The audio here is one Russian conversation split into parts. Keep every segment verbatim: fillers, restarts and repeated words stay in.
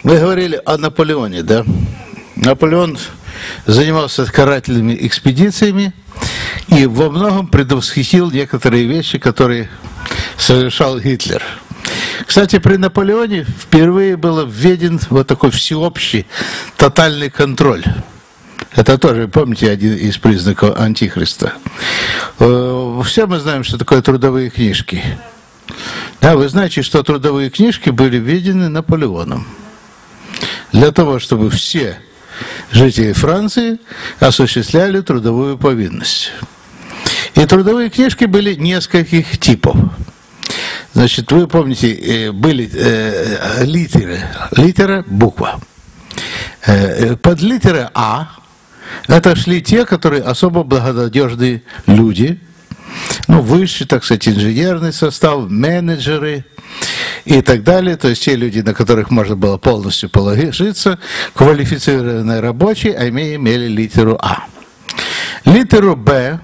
Мы говорили о Наполеоне, да? Наполеон занимался карательными экспедициями и во многом предвосхитил некоторые вещи, которые совершал Гитлер. Кстати, при Наполеоне впервые был введен вот такой всеобщий тотальный контроль. Это тоже, помните, один из признаков Антихриста. Все мы знаем, что такое трудовые книжки. Да, вы знаете, что трудовые книжки были введены Наполеоном для того, чтобы все жители Франции осуществляли трудовую повинность. И трудовые книжки были нескольких типов. Значит, вы помните, были э, литеры, литера, буква. Э, под литерой А это шли те, которые особо благонадежные люди, ну, высший, так сказать, инженерный состав, менеджеры и так далее, то есть те люди, на которых можно было полностью положиться, квалифицированные рабочие, а имели литеру А. Литеру Б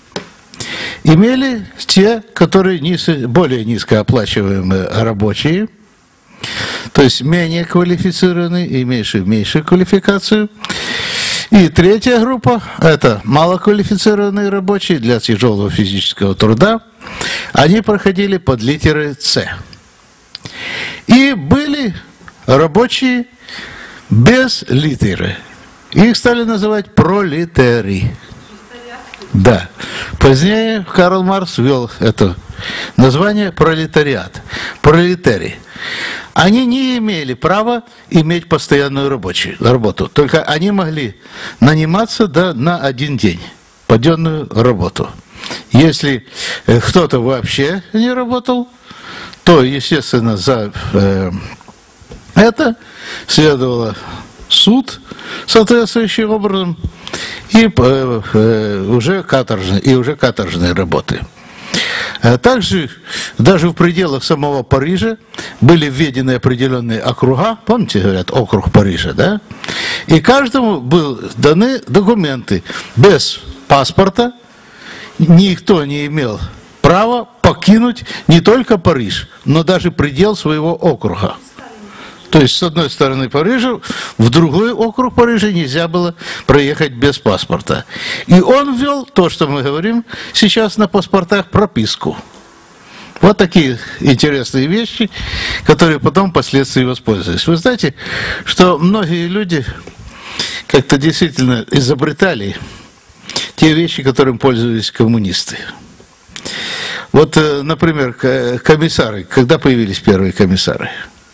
имели те, которые низ, более низкооплачиваемые рабочие, то есть менее квалифицированные, имеющие меньшую квалификацию. И третья группа – это малоквалифицированные рабочие для тяжелого физического труда. Они проходили под литерой С. И были рабочие без литеры. Их стали называть пролетари. Да. Позднее Карл Маркс ввел это название пролетариат. Пролетарий. Они не имели права иметь постоянную рабочую, работу, только они могли наниматься, да, на один день, паденную работу. Если кто-то вообще не работал, то, естественно, за э, это следовало суд соответствующим образом и, э, э, уже каторжные, и уже каторжные работы. Также даже в пределах самого Парижа были введены определенные округа, помните, говорят, округ Парижа, да? И каждому были даны документы. Без паспорта никто не имел права покинуть не только Париж, но даже предел своего округа. То есть, с одной стороны Парижа, в другой округ Парижа нельзя было проехать без паспорта. И он ввел то, что мы говорим сейчас на паспортах, прописку. Вот такие интересные вещи, которые потом впоследствии воспользовались. Вы знаете, что многие люди как-то действительно изобретали те вещи, которым пользовались коммунисты. Вот, например, комиссары. Когда появились первые комиссары?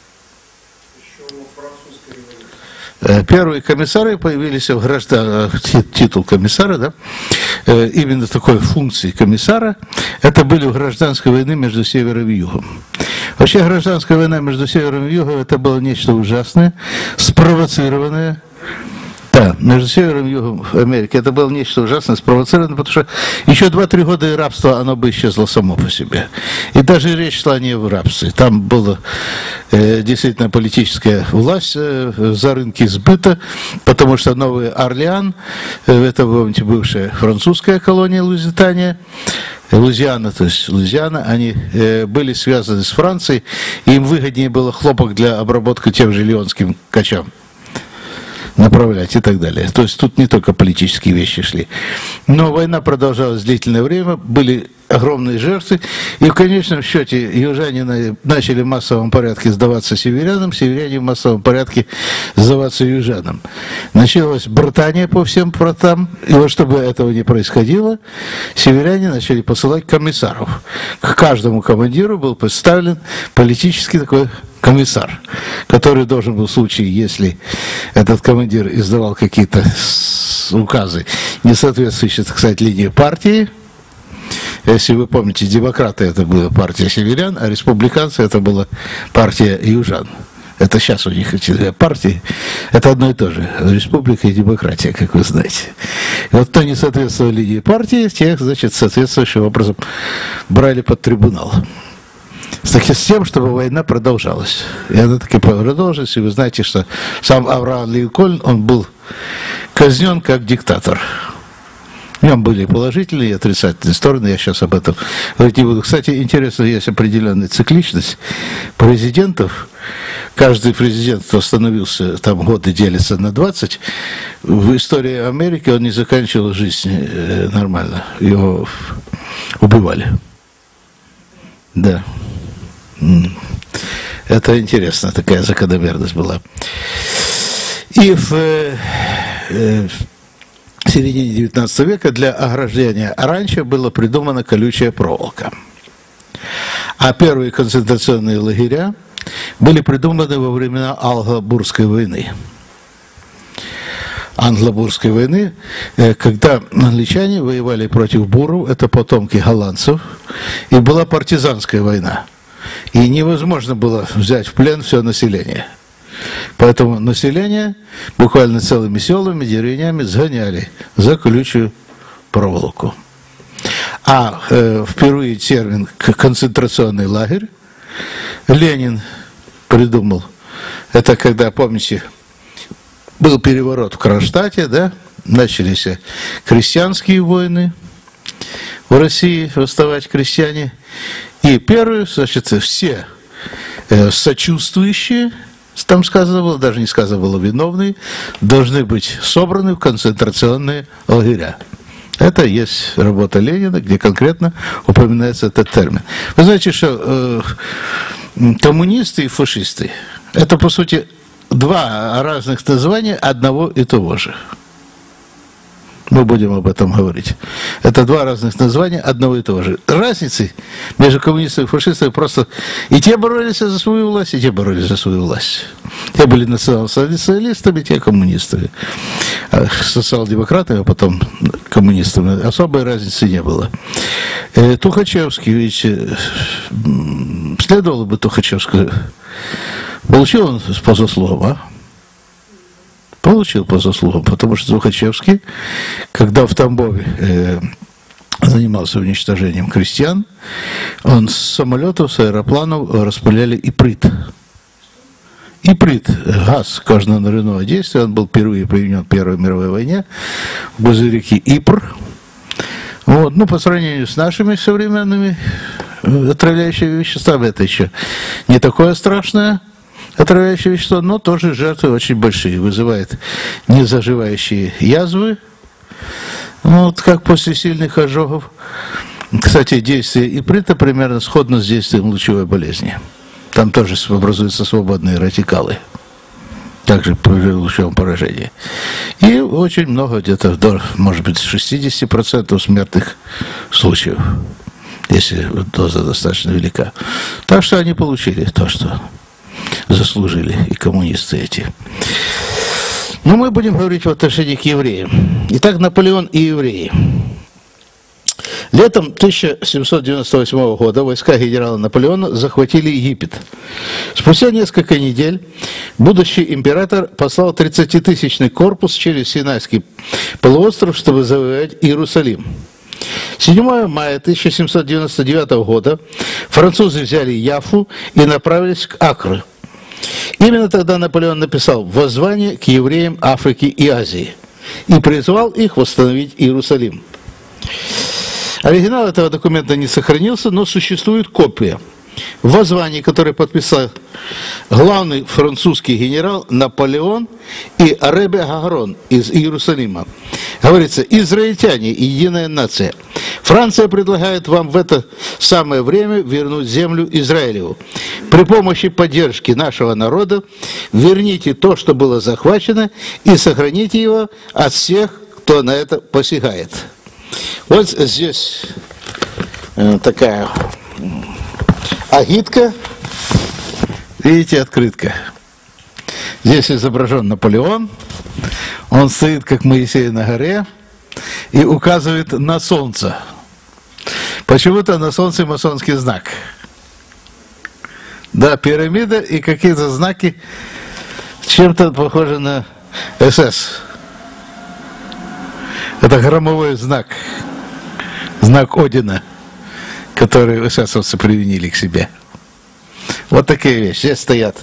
Первые комиссары появились в граждан... титул комиссара, да, именно такой функции комиссара, это были в гражданской войне между севером и югом. Вообще гражданская война между севером и югом это было нечто ужасное, спровоцированное. Да, между севером и югом Америки это было нечто ужасное, спровоцированное, потому что еще два-три года и рабство, оно бы исчезло само по себе. И даже речь шла не в рабстве. Там была э, действительно политическая власть э, за рынки сбыта, потому что Новый Орлеан, э, это, помните, бывшая французская колония Луизитания, Луизиана, то есть Луизиана, они э, были связаны с Францией, и им выгоднее было хлопок для обработки тем же леонским качам направлять и так далее. То есть тут не только политические вещи шли. Но война продолжалась длительное время, были огромные жертвы, и в конечном счете южане начали в массовом порядке сдаваться северянам, северяне в массовом порядке сдаваться южанам. Началось братание по всем фронтам, и вот чтобы этого не происходило, северяне начали посылать комиссаров. К каждому командиру был представлен политический такой комиссар, который должен был в случае, если этот командир издавал какие-то указы, не соответствующие, так сказать, линии партии. Если вы помните, демократы это была партия северян, а республиканцы это была партия южан. Это сейчас у них эти две партии. Это одно и то же. Республика и демократия, как вы знаете. И вот кто не соответствовал линии партии, тех, значит, соответствующим образом брали под трибунал. С тем, чтобы война продолжалась. И она таки продолжилась, и вы знаете, что сам Авраам Линкольн, он был казнен как диктатор. В нем были положительные и отрицательные стороны, я сейчас об этом говорить не буду. Кстати, интересно, есть определенная цикличность президентов. Каждый президент, кто становился, там годы делятся на двадцать, в истории Америки он не заканчивал жизнь нормально. Его убивали. Да. Это интересно, такая закономерность была. И в, э, в середине девятнадцатого века для ограждения ранчо была придумана колючая проволока. А первые концентрационные лагеря были придуманы во времена Англо-Бурской войны. Англо-Бурской войны, когда англичане воевали против буров, это потомки голландцев, и была партизанская война. И невозможно было взять в плен все население. Поэтому население буквально целыми селами, деревнями сгоняли за колючую проволоку. А э, впервые термин «концентрационный лагерь» Ленин придумал. Это когда, помните, был переворот в Кронштадте, да, начались крестьянские войны в России, восставать крестьяне. И первые, значит, все э, сочувствующие, там сказано было, даже не сказано было виновные, должны быть собраны в концентрационные лагеря. Это есть работа Ленина, где конкретно упоминается этот термин. Вы знаете, что э, коммунисты и фашисты – это, по сути, два разных названия одного и того же. Мы будем об этом говорить. Это два разных названия одного и того же. Разницы между коммунистами и фашистами просто и те боролись за свою власть, и те боролись за свою власть. Те были национал-социалистами, те коммунистами. А социал-демократами, а потом коммунистами. Особой разницы не было. Тухачевский, видите, следовало бы Тухачевского. Получил он по заслугам, а? Получил по заслугам, потому что Тухачевский, когда в Тамбове э, занимался уничтожением крестьян, он с самолетов, с аэропланов распыляли иприт. Иприт, газ кожно-нарывного действия, он был впервые применен в Первой мировой войне в глубине реки Ипр. Вот. Ну, по сравнению с нашими современными отравляющими веществами, это еще не такое страшное отравляющее вещество, но тоже жертвы очень большие, вызывает незаживающие язвы, вот как после сильных ожогов. Кстати, действие иприта примерно сходно с действием лучевой болезни. Там тоже образуются свободные радикалы, также при лучевом поражении. И очень много, где-то, может быть, шестьдесят процентов смертных случаев, если доза достаточно велика. Так что они получили то, что заслужили и коммунисты эти. Но мы будем говорить в отношении к евреям. Итак, Наполеон и евреи. Летом тысяча семьсот девяносто восьмого года войска генерала Наполеона захватили Египет. Спустя несколько недель будущий император послал тридцатитысячный корпус через Синайский полуостров, чтобы завоевать Иерусалим. седьмого мая тысяча семьсот девяносто девятого года французы взяли Яффу и направились к Акру. Именно тогда Наполеон написал воззвание к евреям Африки и Азии и призвал их восстановить Иерусалим. Оригинал этого документа не сохранился, но существует копия. В воззвании, которое подписал главный французский генерал Наполеон и Ребе Гагарон из Иерусалима, говорится: израильтяне, единая нация. Франция предлагает вам в это самое время вернуть землю Израилеву. При помощи поддержки нашего народа верните то, что было захвачено, и сохраните его от всех, кто на это посягает. Вот здесь такая агитка, видите, открытка. Здесь изображен Наполеон, он стоит, как Моисей на горе, и указывает на солнце. Почему-то на солнце масонский знак. Да, пирамида и какие-то знаки, чем-то похожи на эс эс. Это громовой знак, знак Одина, который эсэсовцы применили к себе. Вот такие вещи. Здесь стоят,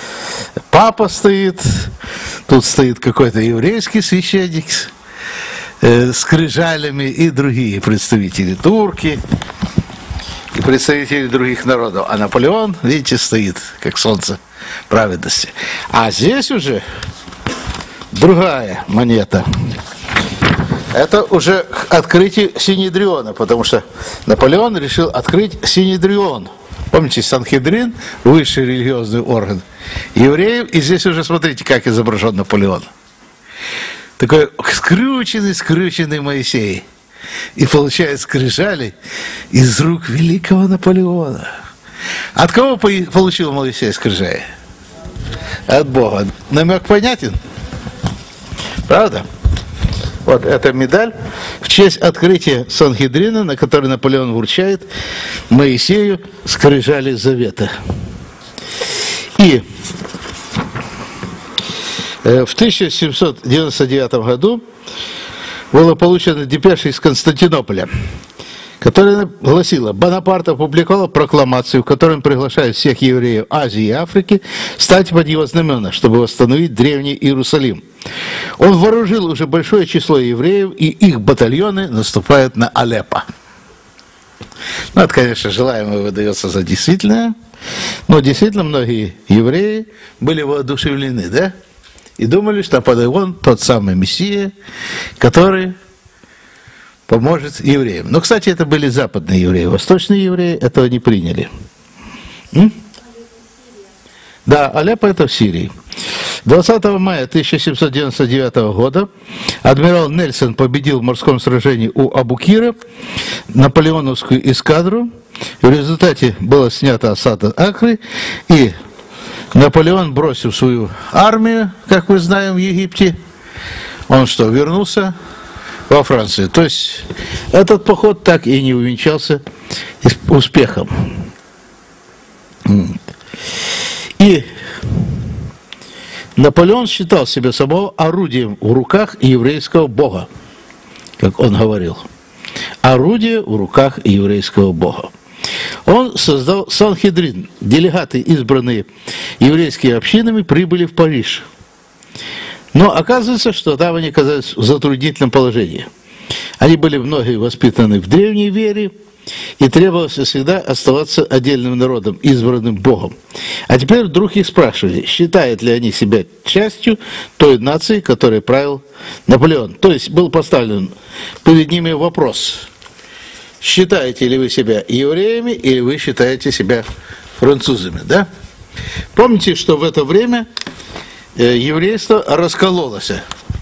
папа стоит, тут стоит какой-то еврейский священник, э, скрижалями и другие представители, турки и представители других народов. А Наполеон, видите, стоит, как солнце праведности. А здесь уже другая монета. Это уже открытие Синедриона, потому что Наполеон решил открыть Синедрион. Помните, Санхедрин, высший религиозный орган евреев, и здесь уже смотрите, как изображен Наполеон. Такой скрюченный, скрюченный Моисей. И получает скрижали из рук великого Наполеона. От кого получил Моисей скрижали? От Бога. Намек понятен? Правда? Вот эта медаль в честь открытия Санхедрина, на который Наполеон вручает Моисею скрижали завета. И в тысяча семьсот девяносто девятом году была получена депеша из Константинополя, которая гласила: Бонапарт опубликовал прокламацию, в которой он приглашает всех евреев Азии и Африки стать под его знамена, чтобы восстановить древний Иерусалим. Он вооружил уже большое число евреев, и их батальоны наступают на Алеппо. Ну, это, конечно, желаемое выдается за действительное, но действительно многие евреи были воодушевлены, да? И думали, что Наполеон тот самый Мессия, который поможет евреям. Но, кстати, это были западные евреи. Восточные евреи этого не приняли. М? Да, Алеппо это в Сирии. двадцатого мая тысяча семьсот девяносто девятого года адмирал Нельсон победил в морском сражении у Абукира наполеоновскую эскадру. В результате была снята осада Акры, и Наполеон, бросил свою армию, как мы знаем, в Египте, он что, вернулся во Францию. То есть этот поход так и не увенчался успехом. И Наполеон считал себя самого орудием в руках еврейского бога, как он говорил. Орудие в руках еврейского бога. Он создал Санхедрин. Делегаты, избранные еврейскими общинами, прибыли в Париж. Но оказывается, что там они оказались в затруднительном положении. Они были многие воспитаны в древней вере, и требовалось всегда оставаться отдельным народом, избранным Богом. А теперь вдруг их спрашивали, считают ли они себя частью той нации, которой правил Наполеон. То есть был поставлен перед ними вопрос: считаете ли вы себя евреями, или вы считаете себя французами, да? Помните, что в это время еврейство раскололось,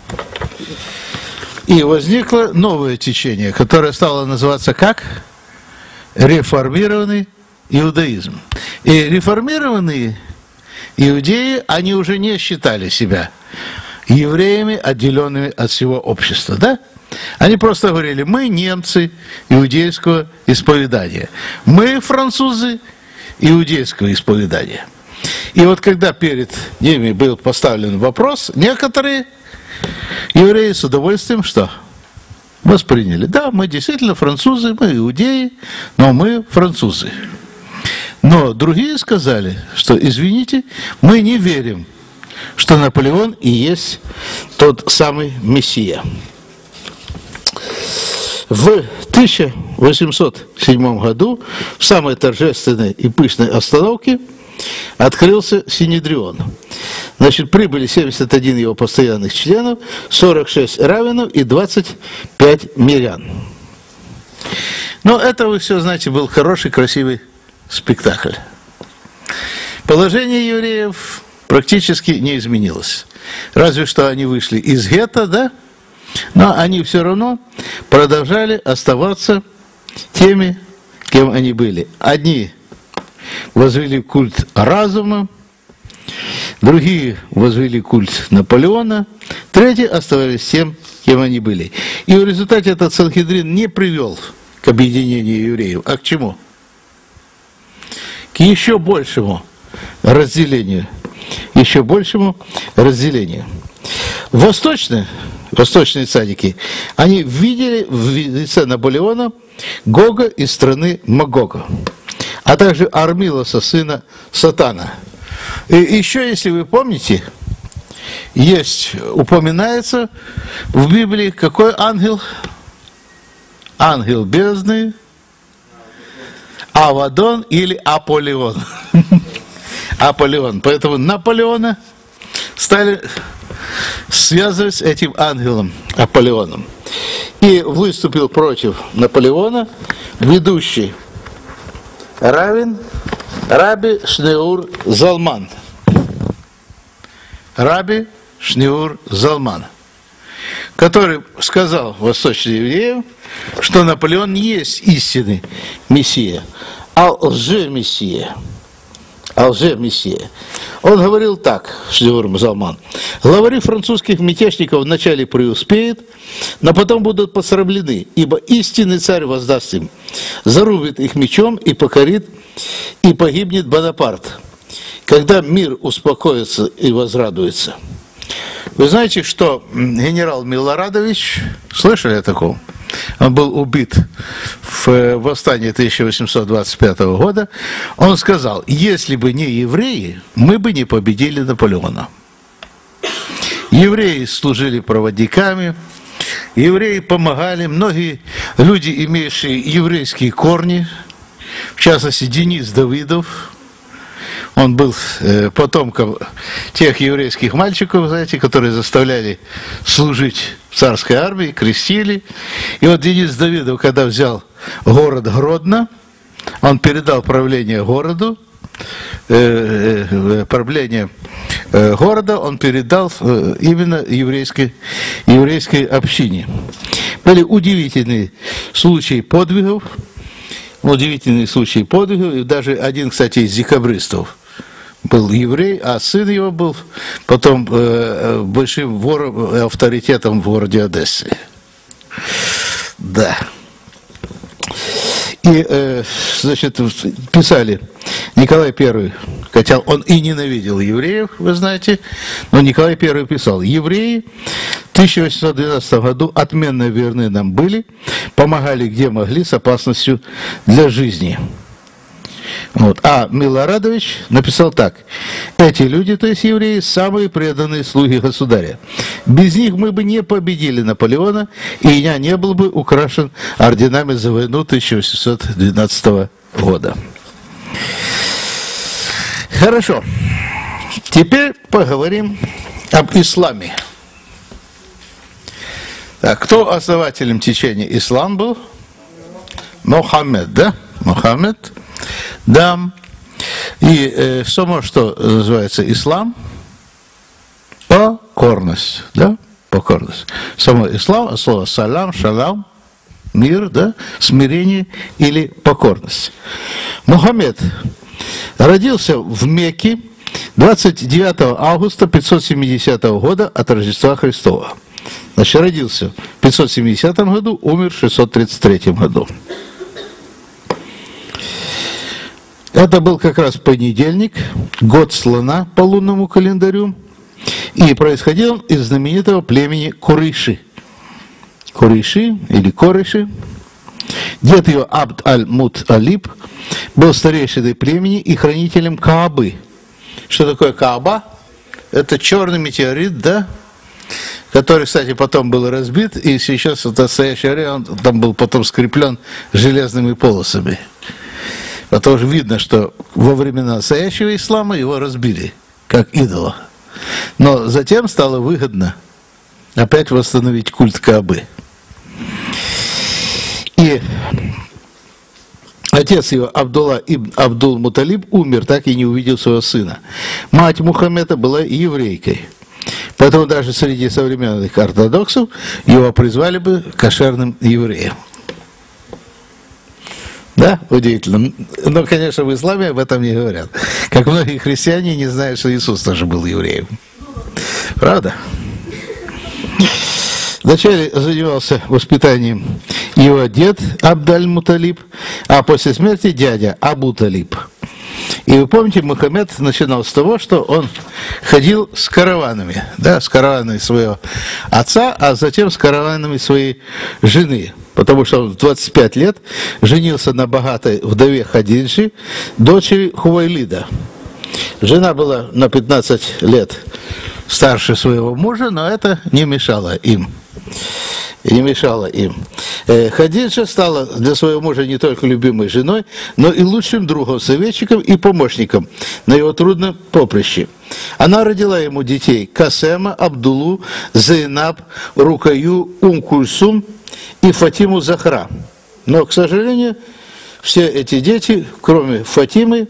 и возникло новое течение, которое стало называться как? Реформированный иудаизм. И реформированные иудеи, они уже не считали себя евреями, отделенными от всего общества, да? Они просто говорили: мы немцы иудейского исповедания, мы французы иудейского исповедания. И вот когда перед ними был поставлен вопрос, некоторые евреи с удовольствием что? Восприняли. Да, мы действительно французы, мы иудеи, но мы французы. Но другие сказали, что, извините, мы не верим, что Наполеон и есть тот самый Мессия. В тысяча восемьсот седьмом году в самой торжественной и пышной обстановке открылся Синедрион. Значит, прибыли семьдесят один его постоянных членов, сорок шесть раввинов и двадцать пять мирян. Но это, вы все знаете, был хороший, красивый спектакль. Положение евреев практически не изменилось. Разве что они вышли из гетто, да? Но они все равно продолжали оставаться теми, кем они были. Одни возвели культ разума, другие возвели культ Наполеона, третьи оставались тем, кем они были. И в результате этот Санхедрин не привел к объединению евреев. А к чему? К еще большему разделению. Еще большему разделению. Восточные, восточные цадики, они видели в лице Наполеона Гога из страны Магога, а также Армилоса, сына Сатана. И еще, если вы помните, есть, упоминается в Библии какой ангел? Ангел бездны, Авадон или Аполеон. Аполеон. Поэтому Наполеона стали связывать с этим ангелом Аполеоном. И выступил против Наполеона ведущий раввин Раби Шнеур Залман. Раби Шнеур Залман, который сказал восточным евреям, что Наполеон не есть истинный мессия, а лже-мессия. А лже-мессия. Он говорил так, Шнеур Залман: главари французских мятежников вначале преуспеют, но потом будут посрамлены, ибо истинный царь воздаст им, зарубит их мечом и покорит, и погибнет Бонапарт, когда мир успокоится и возрадуется. Вы знаете, что генерал Милорадович, слышали о таком? Он был убит в восстании тысяча восемьсот двадцать пятого года. Он сказал: если бы не евреи, мы бы не победили Наполеона. Евреи служили проводниками, евреи помогали, многие люди, имеющие еврейские корни, в частности Денис Давыдов, он был э, потомком тех еврейских мальчиков, знаете, которые заставляли служить в царской армии, крестили. И вот Денис Давыдов, когда взял город Гродно, он передал правление городу, э, э, правление э, города он передал э, именно еврейской, еврейской общине. Были удивительные случаи подвигов, удивительные случаи подвигов, и даже один, кстати, из декабристов был еврей, а сын его был потом э, большим вором, авторитетом в городе Одессе. Да. И, э, значит, писали Николай Первый, хотя он и ненавидел евреев, вы знаете, но Николай Первый писал: евреи в тысяча восемьсот двенадцатом году отменно верны нам были, помогали где могли с опасностью для жизни. Вот. А Милорадович написал так: эти люди, то есть евреи, самые преданные слуги государя. Без них мы бы не победили Наполеона, и я не был бы украшен орденами за войну тысяча восемьсот двенадцатого года. Хорошо. Теперь поговорим об исламе. Так, кто основателем течения ислам был? Мухаммед, да? Мухаммед. Да. И э, само, что называется ислам, покорность, да? Покорность. Само ислам, слово салам, шалам, мир, да? Смирение или покорность. Мухаммед родился в Мекке двадцать девятого августа пятьсот семидесятого года от Рождества Христова. Значит, родился в пятьсот семидесятом году, умер в шестьсот тридцать третьем году. Это был как раз понедельник, год слона по лунному календарю, и происходил он из знаменитого племени Курейши. Курейши или Кореши. Дед его Абд аль-Мут-Алиб был старейшиной племени и хранителем Каабы. Что такое Кааба? Это черный метеорит, да? Который, кстати, потом был разбит, и сейчас в настоящее время он там был потом скреплен железными полосами. Потому что видно, что во времена настоящего ислама его разбили, как идола. Но затем стало выгодно опять восстановить культ Каабы. И отец его, Абдулла ибн Абдул-Муталиб, умер, так и не увидел своего сына. Мать Мухаммеда была еврейкой. Поэтому даже среди современных ортодоксов его призвали бы кошерным евреем. Да, удивительно. Но, конечно, в исламе об этом не говорят. Как многие христиане не знают, что Иисус тоже был евреем. Правда? Вначале занимался воспитанием его дед Абд-аль-Муталиб, а после смерти дядя Абу-Талиб. И вы помните, Мухаммед начинал с того, что он ходил с караванами, да, с караванами своего отца, а затем с караванами своей жены. Потому что он в двадцать пять лет женился на богатой вдове Хадиджи, дочери Хувайлида. Жена была на пятнадцать лет старше своего мужа, но это не мешало им. Не мешало им. Хадиджа стала для своего мужа не только любимой женой, но и лучшим другом, советчиком и помощником на его трудном поприще. Она родила ему детей Касема, Абдулу, Зейнаб, Рукаю, Ум-Кульсум и Фатиму Захра. Но, к сожалению, все эти дети, кроме Фатимы,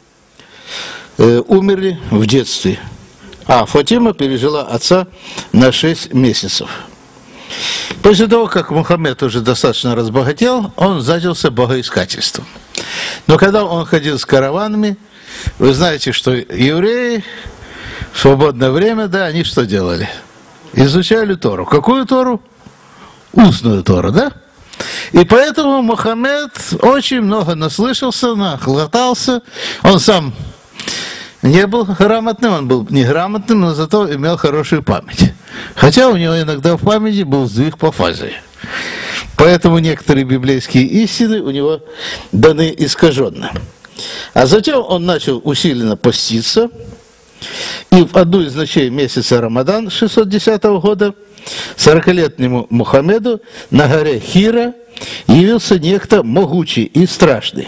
умерли в детстве. А Фатима пережила отца на шесть месяцев. После того, как Мухаммед уже достаточно разбогател, он занялся богоискательством. Но когда он ходил с караванами, вы знаете, что евреи в свободное время, да, они что делали? Изучали Тору. Какую Тору? Устную Тору, да? И поэтому Мухаммед очень много наслышался, нахватался. Он сам не был грамотным, он был неграмотным, но зато имел хорошую память. Хотя у него иногда в памяти был сдвиг по фазе. Поэтому некоторые библейские истины у него даны искаженно. А затем он начал усиленно поститься. И в одну из ночей месяца Рамадан шестьсот десятого года сорокалетнему Мухаммеду на горе Хира явился некто могучий и страшный.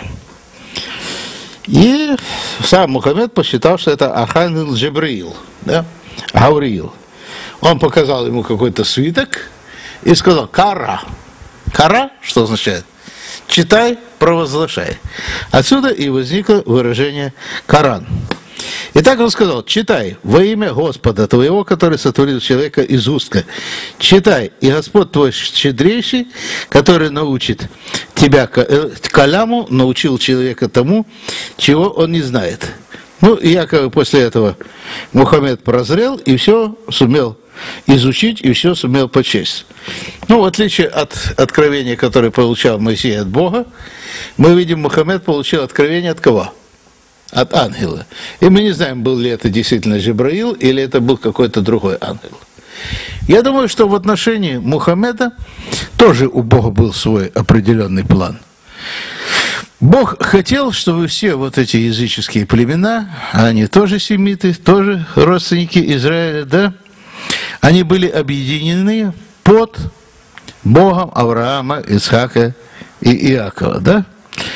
И сам Мухаммед посчитал, что это архангел Джибраил, да? Гавриил. Он показал ему какой-то свиток и сказал: «Кара». «Кара» что означает? Читай, провозглашай. Отсюда и возникло выражение «Коран». И так он сказал: читай во имя Господа твоего, который сотворил человека из устка. Читай, и Господь твой щедрейший, который научит тебя каляму, научил человека тому, чего он не знает. Ну, и якобы после этого Мухаммед прозрел и все сумел изучить, и все сумел почесть. Ну, в отличие от откровения, которое получал Моисей от Бога, мы видим, Мухаммед получил откровение от кого? От ангела. И мы не знаем, был ли это действительно Джибраил, или это был какой-то другой ангел. Я думаю, что в отношении Мухаммеда тоже у Бога был свой определенный план. Бог хотел, чтобы все вот эти языческие племена, они тоже семиты, тоже родственники Израиля, да, они были объединены под Богом Авраама, Исхака и Иакова, да?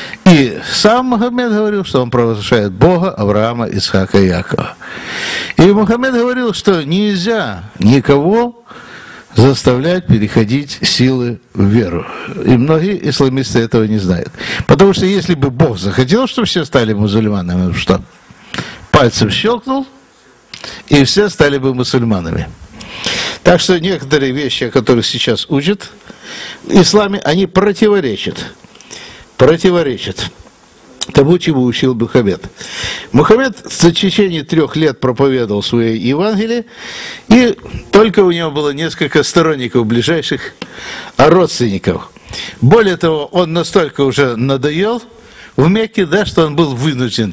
И сам Мухаммед говорил, что он провозглашает Бога, Авраама, Исхака и Иакова. И Мухаммед говорил, что нельзя никого заставлять переходить силы в веру. И многие исламисты этого не знают. Потому что если бы Бог захотел, чтобы все стали мусульманами, что? Пальцем щелкнул, и все стали бы мусульманами. Так что некоторые вещи, о которых сейчас учат в исламе, они противоречат. противоречит тому, чему учил Мухаммед. Мухаммед в течение трех лет проповедовал свои Евангелие, и только у него было несколько сторонников, ближайших родственников. Более того, он настолько уже надоел в Мекке, да, что он был вынужден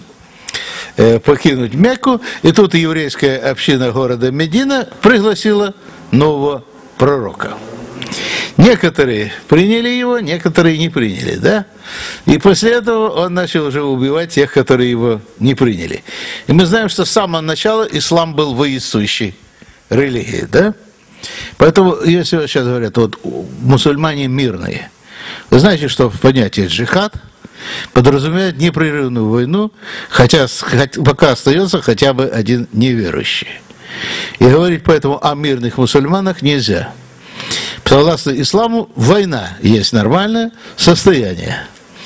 э, покинуть Мекку, и тут еврейская община города Медина пригласила нового пророка. Некоторые приняли его, некоторые не приняли, да? И после этого он начал уже убивать тех, которые его не приняли. И мы знаем, что с самого начала ислам был воинствующей религией, да? Поэтому, если сейчас говорят, вот мусульмане мирные, вы знаете, что в понятии джихад подразумевает непрерывную войну, хотя пока остается хотя бы один неверующий. И говорить поэтому о мирных мусульманах нельзя. Согласно исламу, война есть нормальное состояние.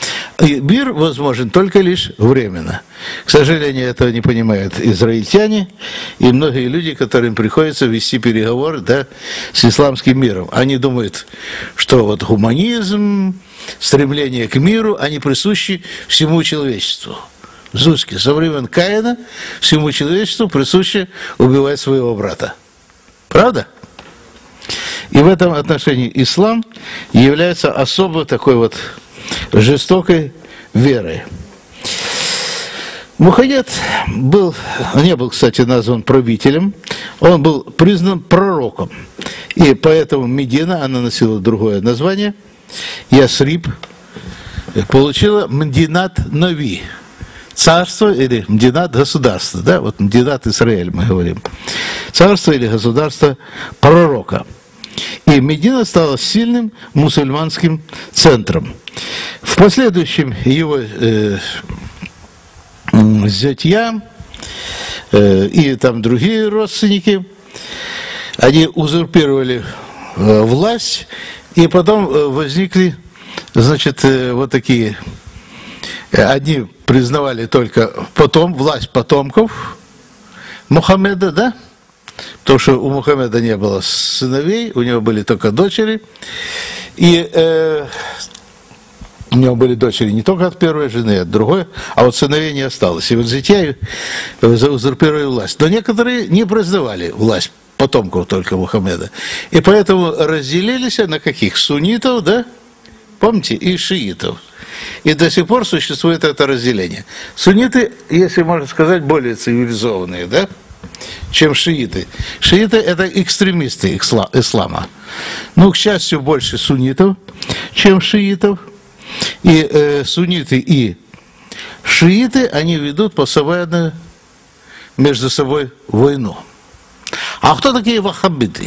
И мир возможен только лишь временно. К сожалению, этого не понимают израильтяне и многие люди, которым приходится вести переговоры, да, с исламским миром. Они думают, что вот гуманизм, стремление к миру, они присущи всему человечеству. Зузки, со времен Каина всему человечеству присуще убивать своего брата. Правда? И в этом отношении ислам является особо такой вот жестокой верой. Мухаммед был, не был, кстати, назван правителем, он был признан пророком. И поэтому Медина, она носила другое название, Ясриб, получила Мдинат Нави, царство или Мдинат государство, да, вот Мдинат Исраэль мы говорим, царство или государство пророка. И Медина стала сильным мусульманским центром. В последующем его э, зятья э, и там другие родственники, они узурпировали э, власть, и потом э, возникли, значит, э, вот такие, э, одни признавали только потом, власть потомков Мухаммеда, да, потому что у Мухаммеда не было сыновей, у него были только дочери, и э, у него были дочери не только от первой жены, а от другой, а вот сыновей не осталось. И вот зятья узурпировали власть. Но некоторые не признавали власть потомков только Мухаммеда. И поэтому разделились на каких? Суннитов, да? Помните? И шиитов. И до сих пор существует это разделение. Сунниты, если можно сказать, более цивилизованные, да? Чем шииты. Шииты – это экстремисты ислама. Ну, к счастью, больше суннитов, чем шиитов. И э, сунниты и шииты, они ведут постоянно между собой войну. А кто такие ваххабиты?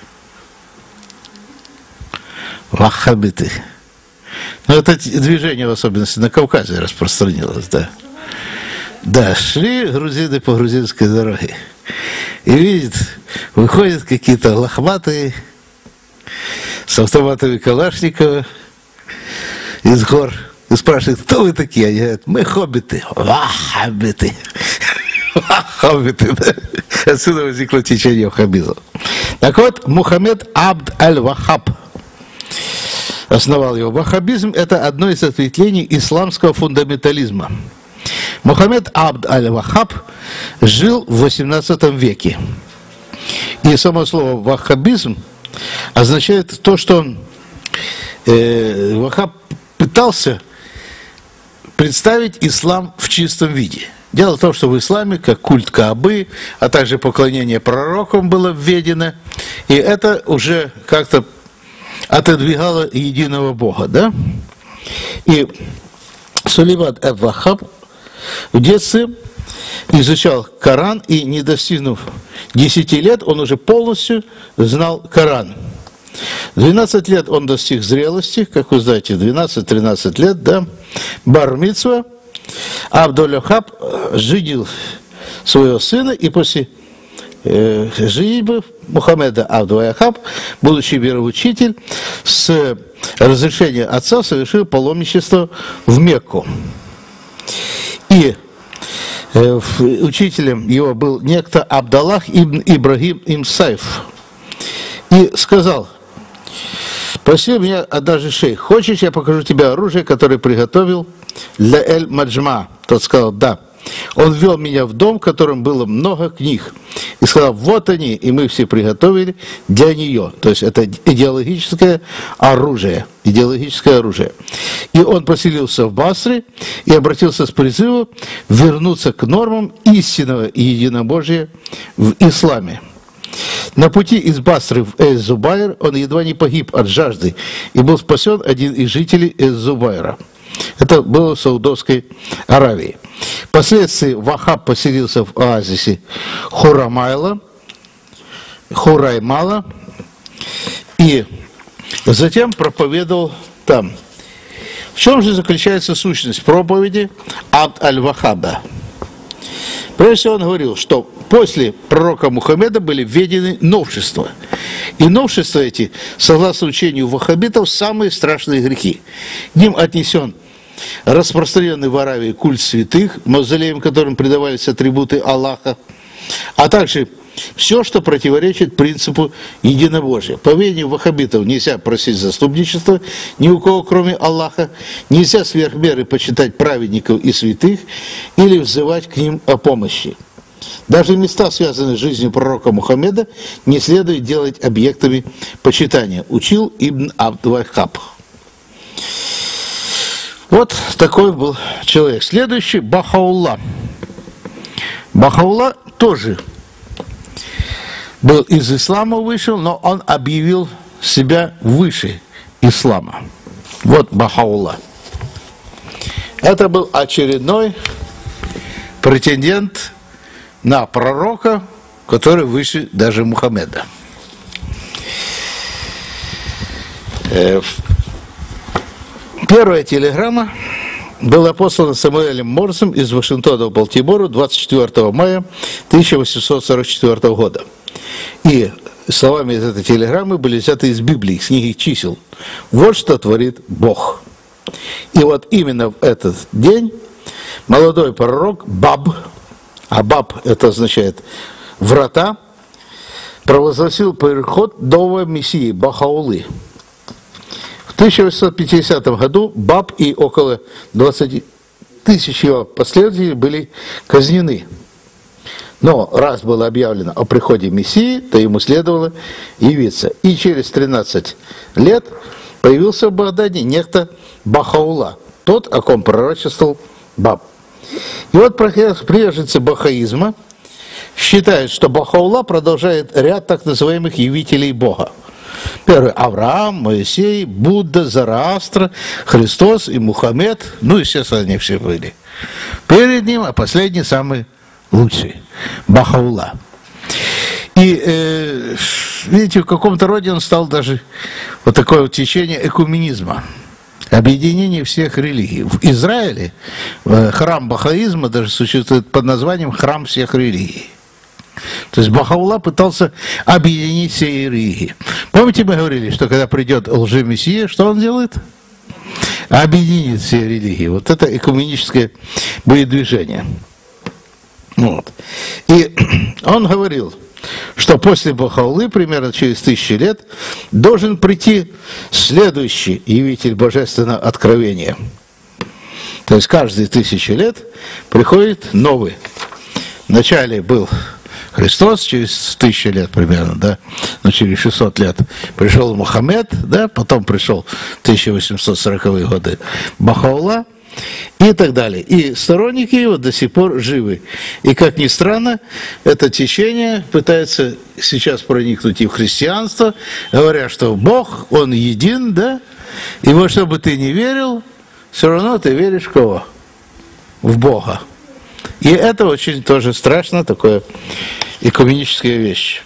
Ваххабиты. Ну, это движение, в особенности, на Кавказе распространилось, да. Да, шли грузины по грузинской дороге. И видят, выходят какие-то лохматые с автоматами Калашникова из гор. И спрашивают, кто вы такие? Они говорят, мы хоббиты. Ваххабиты. Ваххабиты, да. Отсюда возникло течение ваххабизма. Так вот, Мухаммед Абд аль-Ваххаб основал его. Ваххабизм – это одно из ответвлений исламского фундаментализма. Мухаммед Абд аль-Ваххаб жил в восемнадцатом веке. И само слово «ваххабизм» означает то, что он, э, Ваххаб пытался представить ислам в чистом виде. Дело в том, что в исламе, как культ Каабы, а также поклонение пророкам было введено, и это уже как-то отодвигало единого Бога, да? И Сулейман аль-Ваххаб в детстве изучал Коран, и, не достигнув десяти лет, он уже полностью знал Коран. В двенадцать лет он достиг зрелости, как вы знаете, двенадцать-тринадцать лет, да, бар-мицва. Абд-аль-Ваххаб женил своего сына, и после э, женитьбы Мухаммеда Абд-аль-Ваххаб, будущий вероучитель, с разрешения отца совершил паломничество в Мекку. И э, учителем его был некто Абдаллах ибн Ибрагим ибн Сайф. И сказал: «Спросил меня однажды шейх, хочешь, я покажу тебе оружие, которое приготовил для Эль-Маджма?» Тот сказал: «Да». Он ввел меня в дом, в котором было много книг, и сказал: «Вот они, и мы все приготовили для нее». То есть это идеологическое оружие, идеологическое оружие. И он поселился в Басре и обратился с призывом вернуться к нормам истинного единобожия в исламе. На пути из Басры в Эль-Зубайр он едва не погиб от жажды, и был спасен один из жителей Эль-Зубайра. Это было в Саудовской Аравии. Впоследствии Ваххаб поселился в оазисе Хурамайла, Хураймала, и затем проповедовал там. В чем же заключается сущность проповеди Абд аль-Ваххаба? Прежде всего он говорил, что после пророка Мухаммеда были введены новшества. И новшества эти, согласно учению ваххабитов, самые страшные грехи. К ним отнесен распространенный в Аравии культ святых, мавзолеям которым придавались атрибуты Аллаха, а также все, что противоречит принципу единобожия. По мнению ваххабитов нельзя просить заступничества ни у кого, кроме Аллаха, нельзя сверх меры почитать праведников и святых или взывать к ним о помощи. Даже места, связанные с жизнью пророка Мухаммеда, не следует делать объектами почитания, учил Ибн Абд-Ваххаб. Вот такой был человек. Следующий — Бахаулла. Бахаулла тоже был из ислама, вышел, но он объявил себя выше ислама. Вот Бахаулла. Это был очередной претендент на пророка, который выше даже Мухаммеда. Первая телеграмма была послана Самуэлем Морсом из Вашингтона в Балтимору двадцать четвёртого мая тысяча восемьсот сорок четвёртого года. И словами из этой телеграммы были взяты из Библии, с книги чисел. Вот что творит Бог. И вот именно в этот день молодой пророк Баб, а Баб это означает врата, провозгласил приход нового мессии Бахаулы. В тысяча восемьсот пятидесятом году Баб и около двадцати тысяч его последователей были казнены. Но раз было объявлено о приходе Мессии, то ему следовало явиться. И через тринадцать лет появился в Багдаде некто Бахаула, тот, о ком пророчествовал Баб. И вот приверженцы бахаизма считают, что Бахаула продолжает ряд так называемых явителей Бога. Первый – Авраам, Моисей, Будда, Зараастра, Христос и Мухаммед. Ну, естественно, они все были перед ним, а последний самый лучший – Бахаула. И, э, видите, в каком-то роде он стал даже вот такое вот течение экуменизма, объединение всех религий. В Израиле э, храм бахаизма даже существует под названием «Храм всех религий». То есть Бахаула пытался объединить все религии. Помните, мы говорили, что когда придет лжемессия, что он делает? Объединит все религии. Вот это экуменическое движение. Вот. И он говорил, что после Бахаулы, примерно через тысячу лет, должен прийти следующий явитель божественного откровения. То есть каждые тысячи лет приходит новый. Вначале был Христос, через тысячу лет примерно, да, ну через шестьсот лет пришел Мухаммед, да, потом пришел тысяча восемьсот сороковые годы Бахаула и так далее. И сторонники его до сих пор живы. И, как ни странно, это течение пытается сейчас проникнуть и в христианство, говоря, что Бог, Он един, да, и вот что бы ты ни верил, все равно ты веришь в кого? В Бога. И это очень тоже страшно, такое экуменическая вещь.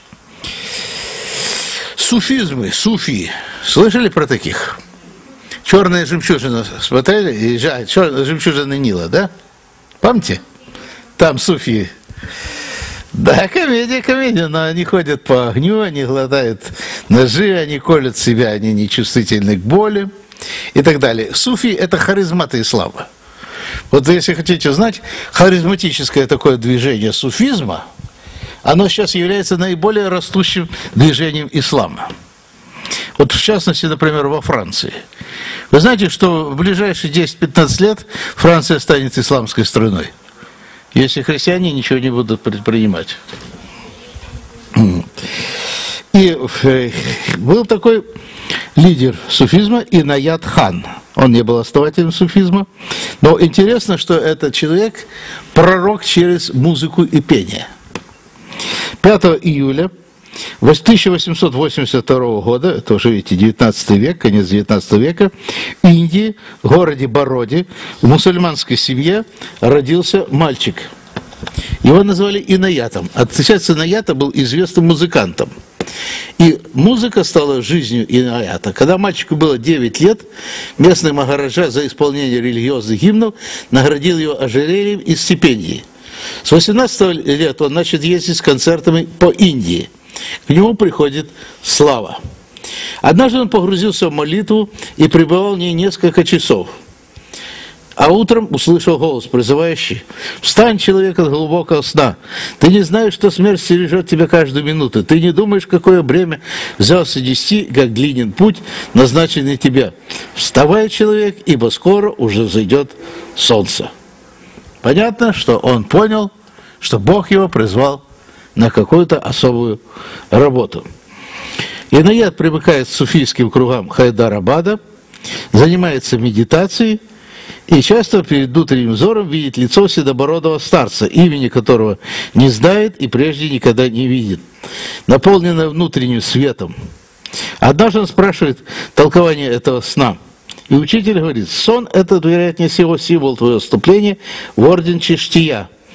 Суфизмы, суфии. Слышали про таких? Черная жемчужина, смотрели? Езжает, черная жемчужина Нила, да? Помните? Там суфии. Да, комедия, комедия, но они ходят по огню, они глотают ножи, они колют себя, они нечувствительны к боли и так далее. Суфии – это харизматы ислама. Вот если хотите знать, харизматическое такое движение суфизма, оно сейчас является наиболее растущим движением ислама. Вот в частности, например, во Франции. Вы знаете, что в ближайшие десять-пятнадцать лет Франция станет исламской страной, если христиане ничего не будут предпринимать. И был такой лидер суфизма Инаят хан. Он не был основателем суфизма, но интересно, что этот человек пророк через музыку и пение. пятого июля тысяча восемьсот восемьдесят второго года, это уже, видите, девятнадцатый век, конец девятнадцатого века, в Индии, в городе Бароди, в мусульманской семье родился мальчик. Его назвали Инаятом. Отец Инаята был известным музыкантом. И музыка стала жизнью Инаята. Когда мальчику было девять лет, местный махараджа за исполнение религиозных гимнов наградил его ожерельем и стипендией. С восемнадцати лет он начал ездить с концертами по Индии. К нему приходит слава. Однажды он погрузился в молитву и пребывал в ней несколько часов. А утром услышал голос, призывающий: «Встань, человек, от глубокого сна! Ты не знаешь, что смерть стережет тебя каждую минуту. Ты не думаешь, какое бремя взялся нести, как длинен путь, назначенный тебе. Вставай, человек, ибо скоро уже взойдет солнце». Понятно, что он понял, что Бог его призвал на какую-то особую работу. Инаят примыкает к суфийским кругам Хайдарабада, занимается медитацией, и часто перед внутренним взором видит лицо седобородого старца, имени которого не знает и прежде никогда не видит, наполненное внутренним светом. Однажды он спрашивает толкование этого сна. И учитель говорит: сон – это, вероятнее всего, символ твоего вступления в орден Чиштия.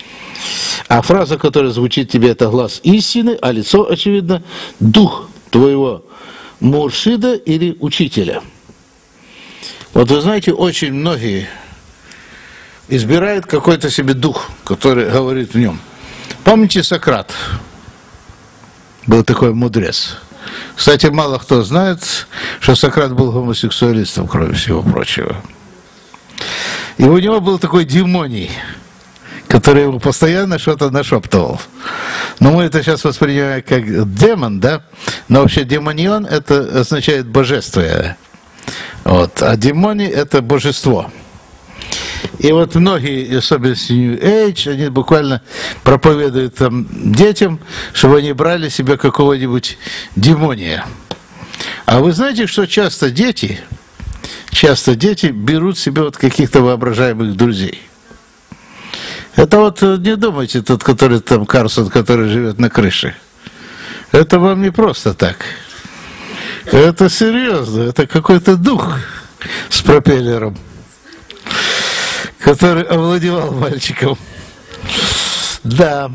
А фраза, которая звучит тебе, это глаз истины, а лицо, очевидно, дух твоего муршида или учителя. Вот вы знаете, очень многие избирают какой-то себе дух, который говорит в нем. Помните Сократ? Был такой мудрец. Кстати, мало кто знает, что Сократ был гомосексуалистом, кроме всего прочего. И у него был такой демоний, который ему постоянно что-то нашептывал. Но мы это сейчас воспринимаем как демон, да? Но вообще демонион это означает божественное. Вот. А демоний это божество. И вот многие, особенно New Age, они буквально проповедуют там детям, чтобы они брали себе какого-нибудь демония. А вы знаете, что часто дети, часто дети берут себе вот каких-то воображаемых друзей. Это вот не думайте, тот, который там Карлсон, который живет на крыше. Это вам не просто так. Это серьезно, это какой-то дух с пропеллером, который овладевал мальчиком. Да.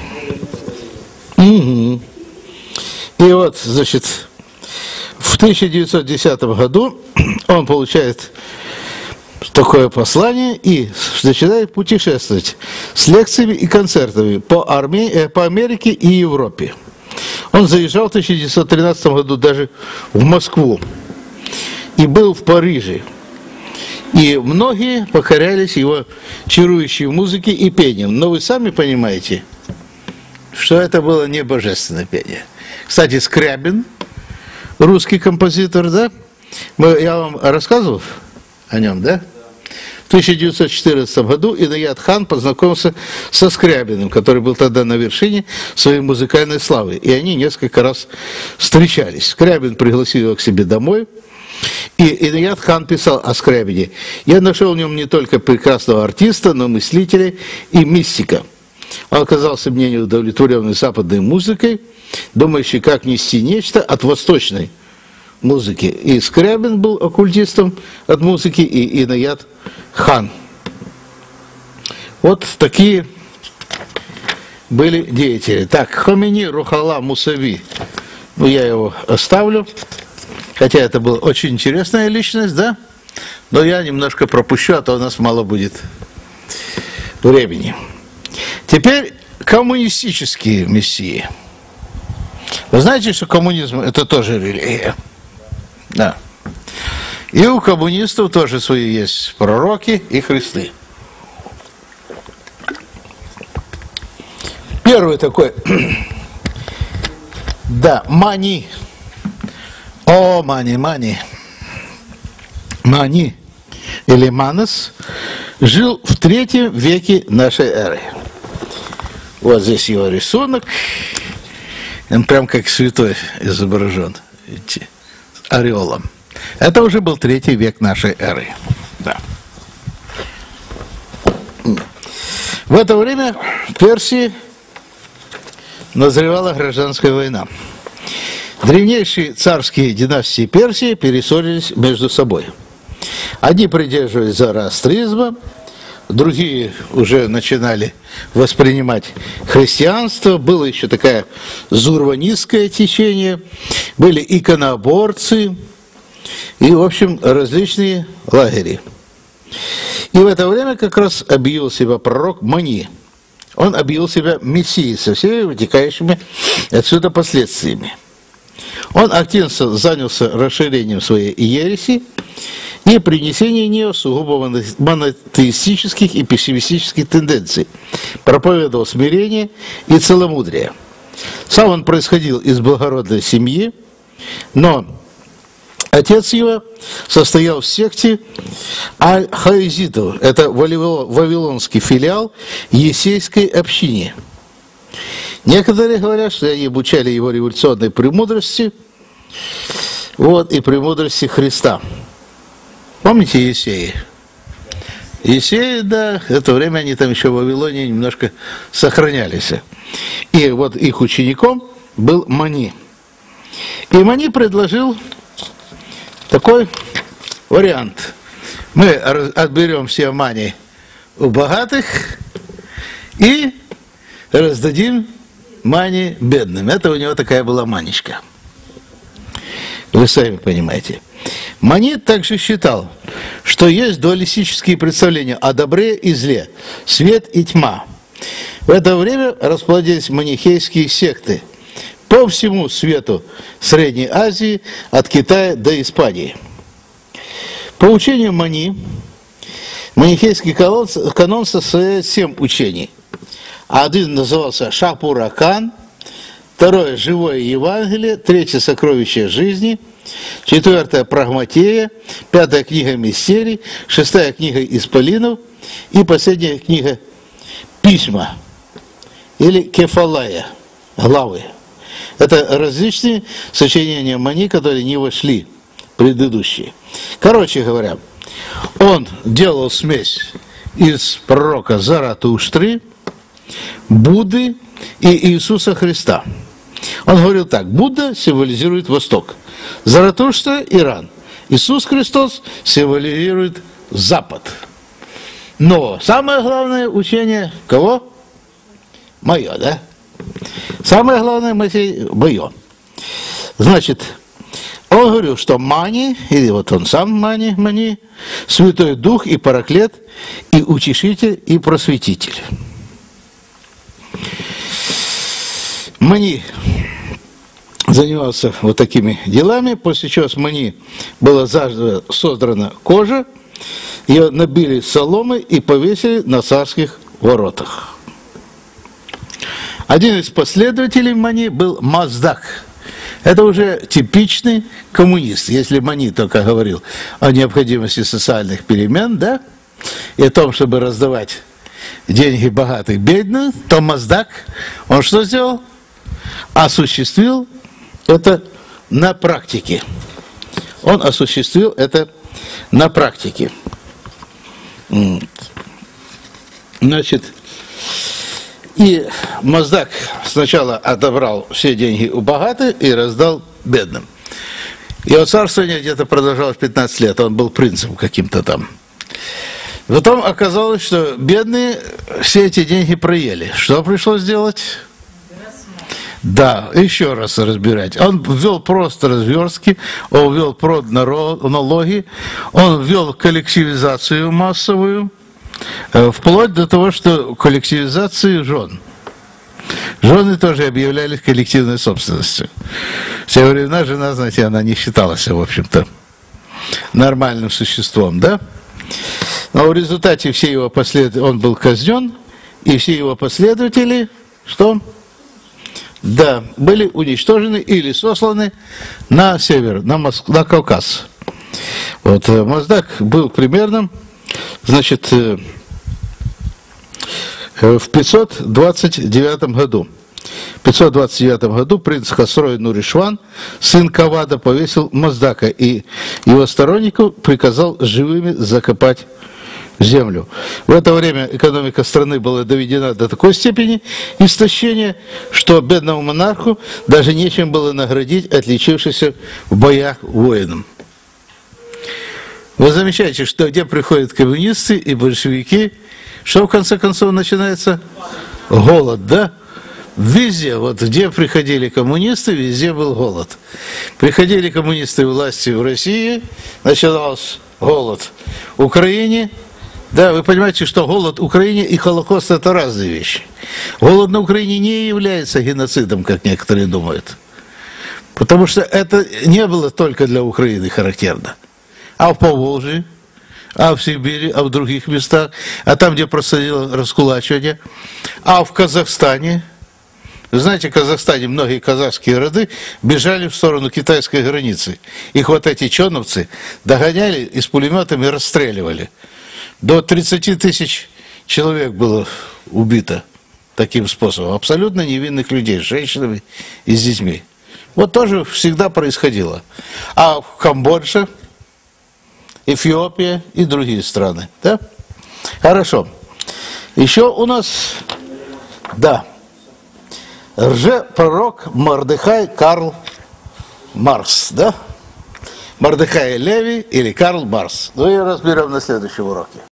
Угу. И вот, значит, в тысяча девятьсот десятом году он получает такое послание и начинает путешествовать с лекциями и концертами по, Арме... по Америке и Европе. Он заезжал в тысяча девятьсот тринадцатом году даже в Москву и был в Париже. И многие покорялись его чарующей музыке и пением. Но вы сами понимаете, что это было не божественное пение. Кстати, Скрябин, русский композитор, да? Мы, я вам рассказывал о нем, да? В тысяча девятьсот четырнадцатом году Инаят Хан познакомился со Скрябиным, который был тогда на вершине своей музыкальной славы. И они несколько раз встречались. Скрябин пригласил его к себе домой. И Инаят Хан писал о Скрябине: «Я нашел в нем не только прекрасного артиста, но мыслителя и мистика. Он оказался мне неудовлетворенной западной музыкой, думающий, как нести нечто от восточной музыки». И Скрябин был оккультистом от музыки, и Инаят Хан. Вот такие были деятели. Так, Хомейни Рухалла Мусави, ну я его оставлю. Хотя это была очень интересная личность, да? Но я немножко пропущу, а то у нас мало будет времени. Теперь коммунистические мессии. Вы знаете, что коммунизм – это тоже религия? Да. И у коммунистов тоже свои есть пророки и Христы. Первый такой, да, Мани. О, Мани, Мани. Мани или Манас жил в третьем веке нашей эры. Вот здесь его рисунок. Он прям как святой изображен. Видите, с ореолом. Это уже был третий век нашей эры. Да. В это время в Персии назревала гражданская война. Древнейшие царские династии Персии перессорились между собой. Одни придерживались зороастризма, другие уже начинали воспринимать христианство. Было еще такое зурванистское течение, были иконоборцы и, в общем, различные лагеря. И в это время как раз объявил себя пророк Мани. Он объявил себя мессией со всеми вытекающими отсюда последствиями. Он активно занялся расширением своей ереси и принесением нее сугубо монотеистических и пессимистических тенденций. Проповедовал смирение и целомудрие. Сам он происходил из благородной семьи, но отец его состоял в секте Аль-Хаизитов. Это вавилонский филиал Есейской общины. Некоторые говорят, что они обучали его революционной премудрости, вот, и премудрости Христа. Помните Есеи? Есеи, да, в это время они там еще в Вавилоне немножко сохранялись. И вот их учеником был Мани. И Мани предложил такой вариант. Мы отберем все мани у богатых и раздадим мани бедным. Это у него такая была манечка. Вы сами понимаете. Мани также считал, что есть дуалистические представления о добре и зле, свет и тьма. В это время расплодились манихейские секты по всему свету Средней Азии, от Китая до Испании. По учению Мани, манихейский канон, канон состоит из семи учений. Один назывался Шапуракан, второе – Живое Евангелие, третье – Сокровище жизни, четвертое – Прагматея, пятая книга Мистерий, шестая книга Исполинов и последняя книга Письма или Кефалая, главы. Это различные сочинения Мани, которые не вошли в предыдущие. Короче говоря, он делал смесь из пророка Заратуштры, Будды и Иисуса Христа. Он говорил так: Будда символизирует Восток, Заратуштра – Иран, Иисус Христос символизирует Запад. Но самое главное учение кого? Мое, да? Самое главное мое. Значит, он говорил, что Мани, или вот он сам Мани, Мани, Святой Дух и Параклет, и Утешитель, и Просветитель. Мани занимался вот такими делами, после чего с Мани была заживо содрана кожа, ее набили соломой и повесили на царских воротах. Один из последователей Мани был Маздак. Это уже типичный коммунист. Если Мани только говорил о необходимости социальных перемен, да, и о том, чтобы раздавать деньги богатых бедным, то Маздак, он что сделал? Осуществил это на практике. Он осуществил это на практике. Значит, и Маздак сначала отобрал все деньги у богатых и раздал бедным. Его царствование где-то продолжалось пятнадцать лет, он был принцем каким-то там. Потом оказалось, что бедные все эти деньги проели. Что пришлось делать? Да, еще раз разбирать. Он ввел просто разверстки, он ввел налоги, он ввел коллективизацию массовую, вплоть до того, что коллективизации жен. Жены тоже объявлялись коллективной собственностью. В те времена жена, знаете, она не считалась, в общем-то, нормальным существом, да? Но в результате все его послед... он был казнен, и все его последователи, что? Да, были уничтожены или сосланы на север, на, Моск... на Кавказ. Вот, Маздак был примерным, значит, в пятьсот двадцать девятом году. В пятьсот двадцать девятом году принц Хосрой Нуришван, сын Кавада, повесил Маздака и его стороннику приказал живыми закопать землю. В это время экономика страны была доведена до такой степени истощения, что бедному монарху даже нечем было наградить отличившихся в боях воинам. Вы замечаете, что где приходят коммунисты и большевики, что в конце концов начинается? Голод, да? Везде, вот где приходили коммунисты, везде был голод. Приходили коммунисты власти в России, начинался голод в Украине. Да, вы понимаете, что голод в Украине и Холокост – это разные вещи. Голод на Украине не является геноцидом, как некоторые думают. Потому что это не было только для Украины характерно. А в Поволжье, а в Сибири, а в других местах, а там, где происходило раскулачивание, а в Казахстане. Вы знаете, в Казахстане многие казахские роды бежали в сторону китайской границы. Их вот эти чоновцы догоняли и с пулеметами расстреливали. До тридцати тысяч человек было убито таким способом. Абсолютно невинных людей, с женщинами и с детьми. Вот тоже всегда происходило. А в Камбодже, Эфиопия и другие страны. Да? Хорошо. Еще у нас, да, лже-пророк Мордехай Карл Маркс, да? Мордехай Леви или Карл Маркс. Ну и разберем на следующем уроке.